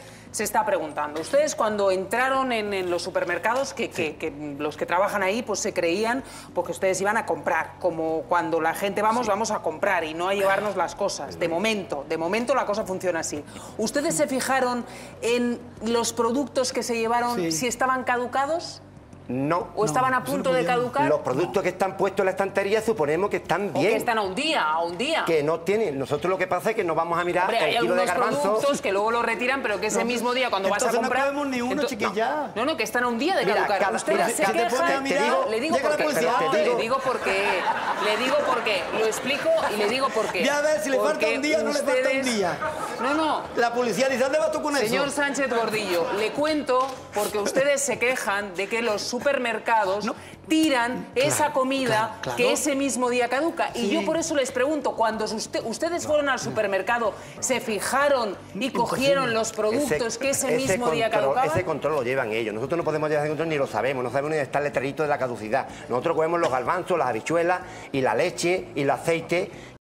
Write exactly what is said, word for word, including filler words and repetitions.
se está preguntando. Ustedes cuando entraron en, en los supermercados, que, que, que los que trabajan ahí pues se creían porque ustedes iban a comprar, como cuando la gente vamos, sí. vamos a comprar y no a llevarnos las cosas. De momento, de momento la cosa funciona así. ¿Ustedes se fijaron en los productos que se llevaron, sí. si estaban caducados? No. ¿O estaban no, a punto de caducar? Los productos no. que están puestos en la estantería suponemos que están bien. O que están a un día, a un día. Que no tienen. Nosotros lo que pasa es que nos vamos a mirar Hombre, el kilo de garbanzos. Hay algunos productos que luego lo retiran, pero que ese no, mismo día cuando vas a comprar... Entonces no comemos ni uno, entonces, chiquilla. No, no, que están a un día de mira, caducar. cada, Ustedes mira, se cada, quejan... te digo, le digo por qué. Le digo por qué. Le digo por qué. Lo explico y le digo por qué. Ya ves, si le falta un día, no le falta un día. No, no. La policía dice, ¿dónde vas tú con eso? Señor Sánchez Gordillo, le cuento porque ustedes se quejan de que los supermercados no. tiran claro, esa comida claro, claro. que ese mismo día caduca. Sí. Y yo por eso les pregunto, cuando usted, ustedes fueron al supermercado, ¿se fijaron y cogieron los productos ese, que ese, ese mismo control, día caducaban? Ese control lo llevan ellos. Nosotros no podemos llevar ese control ni lo sabemos. No sabemos ni dónde está el letrerito de la caducidad. Nosotros cogemos los garbanzos, las habichuelas y la leche y el aceite.